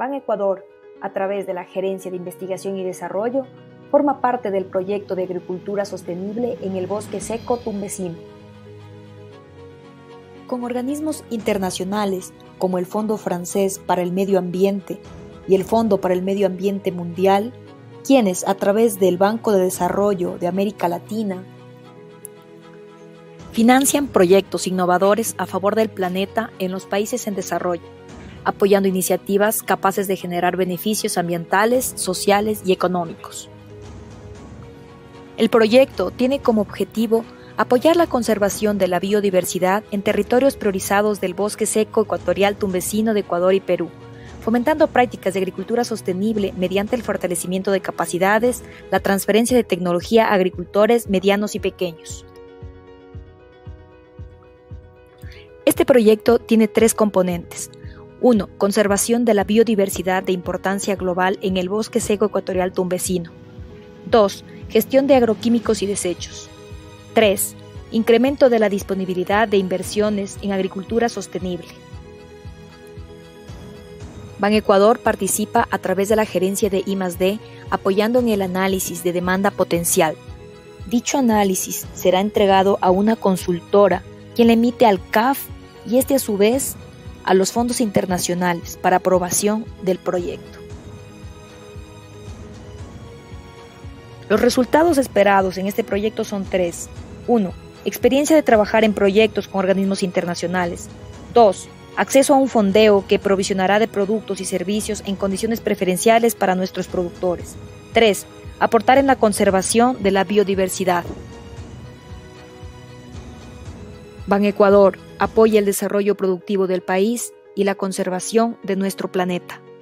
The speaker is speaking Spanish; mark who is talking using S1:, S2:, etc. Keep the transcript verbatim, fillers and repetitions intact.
S1: Ban Ecuador, a través de la Gerencia de Investigación y Desarrollo, forma parte del proyecto de agricultura sostenible en el bosque seco Tumbesino. Con organismos internacionales como el Fondo Francés para el Medio Ambiente y el Fondo para el Medio Ambiente Mundial, quienes a través del Banco de Desarrollo de América Latina financian proyectos innovadores a favor del planeta en los países en desarrollo, apoyando iniciativas capaces de generar beneficios ambientales, sociales y económicos. El proyecto tiene como objetivo apoyar la conservación de la biodiversidad en territorios priorizados del bosque seco ecuatorial tumbesino de Ecuador y Perú, fomentando prácticas de agricultura sostenible mediante el fortalecimiento de capacidades, la transferencia de tecnología a agricultores medianos y pequeños. Este proyecto tiene tres componentes. uno. Conservación de la biodiversidad de importancia global en el bosque seco ecuatorial tumbesino. dos. Gestión de agroquímicos y desechos. tres. Incremento de la disponibilidad de inversiones en agricultura sostenible. Ban Ecuador participa a través de la gerencia de I más D, apoyando en el análisis de demanda potencial. Dicho análisis será entregado a una consultora, quien le emite al C A F y este a su vez a los fondos internacionales para aprobación del proyecto. Los resultados esperados en este proyecto son tres. uno. Experiencia de trabajar en proyectos con organismos internacionales. dos. Acceso a un fondeo que provisionará de productos y servicios en condiciones preferenciales para nuestros productores. tres. Aportar en la conservación de la biodiversidad. Ban Ecuador apoya el desarrollo productivo del país y la conservación de nuestro planeta.